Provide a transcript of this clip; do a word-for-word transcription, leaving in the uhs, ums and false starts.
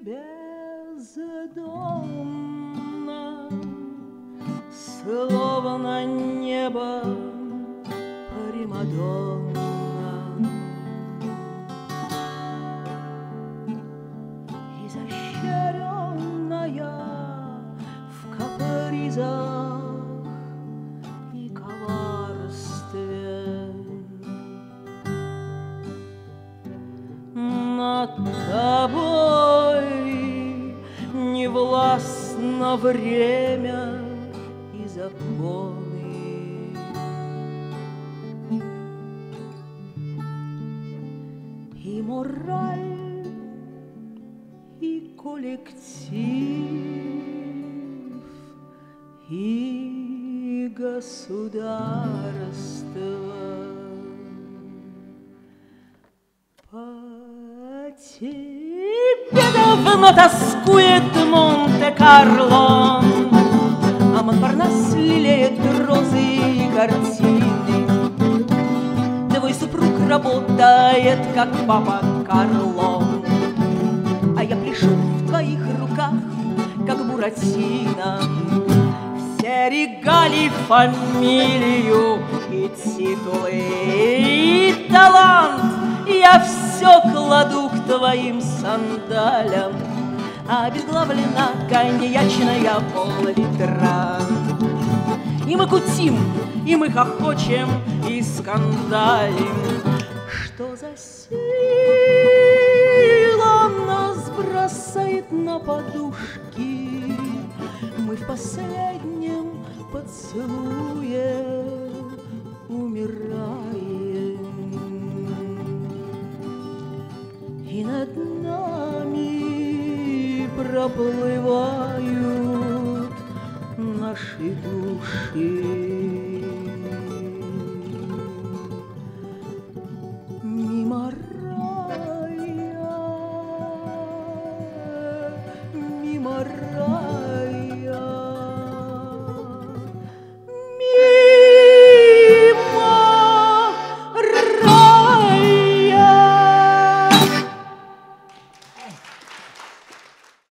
бездомна, словно небо примадонна. Изощренная в капризах и коварстве, над тобой не властно время и законы. И мораль, и коллектив, и государство. По тебе давно тоскует Монте-Карло, а Монпарнас лелеет розы и картины. Твой супруг работает, как папа Карло, а я пляшу в твоих руках, как Буратино. Все регалии, фамилию и титулы, и талант я все кладу к твоим сандалям, а обезглавлена коньячная пол-литра. И мы кутим, и мы хохочем, и скандалим. Что за сила нас бросает на подушки? Мы в последнем поцелуе умираем, и над нами проплывают наши души.